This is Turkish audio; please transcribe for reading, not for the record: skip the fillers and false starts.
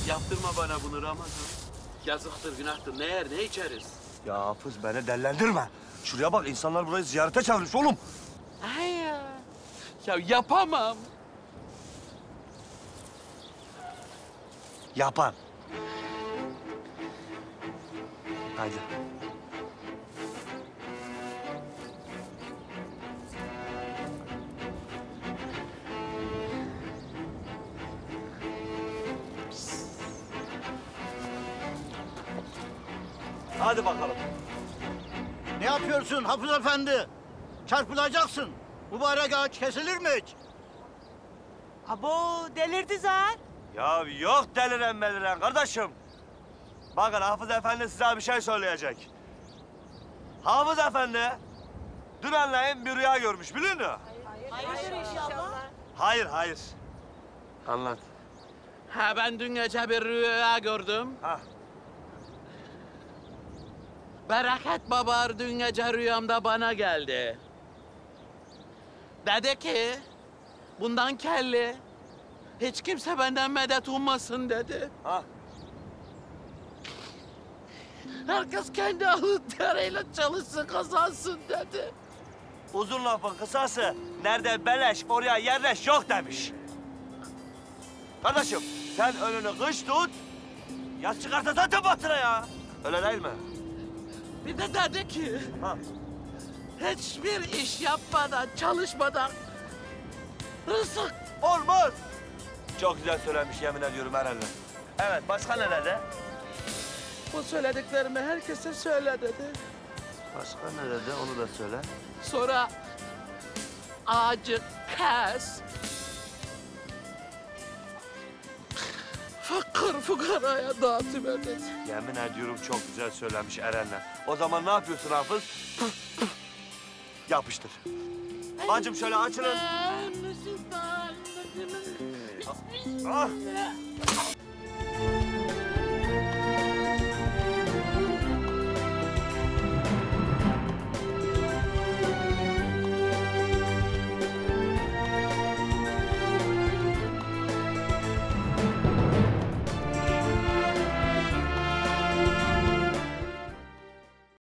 Yaptırma bana bunu Ramazan. Yazıktır, günahtır. Ne yer, ne içeriz? Ya Hafız beni dellendirme. Şuraya bak insanlar burayı ziyarete çağırmış oğlum. Ay ya. Ya yapamam. Yapan. Haydi. Hadi bakalım. Ne yapıyorsun Hafız Efendi? Çarpılacaksın. Mübarek ağaç kesilir mi hiç? Abo delirdi zar. Ya yok deliren beliren kardeşim. Bakın Hafız Efendi size bir şey söyleyecek. Hafız Efendi dün anlayın bir rüya görmüş biliyor musun? Hayırdır inşallah. Hayır, hayır. Anlat. Ha ben dün gece bir rüya gördüm. Ha. Bereket Baba dün gece rüyamda bana geldi. Dedi ki, bundan kelli, hiç kimse benden medet ummasın dedi. Ha. Herkes kendi alın teriyle çalışsın, kazansın dedi. Uzun lafın kısası, nerede beleş oraya yerleş yok demiş. Kardeşim, sen önünü kış tut, yaz çıkarsa zaten batıra ya. Öyle değil mi? Bir de dedi ki, Ha. hiçbir iş yapmadan, çalışmadan rızık. Olmaz. Çok güzel söylemiş yemin ediyorum Eren'le. Evet, başka ne dedi? Bu söylediklerimi herkese söyle dedi. Başka ne dedi, onu da söyle. Sonra ağacı kes. Fakir fukaraya dağıtıver dedi. Yemin ediyorum çok güzel söylemiş Eren'le. O zaman ne yapıyorsun Hafız? Yapıştır. Bacım şöyle açılın. Ah.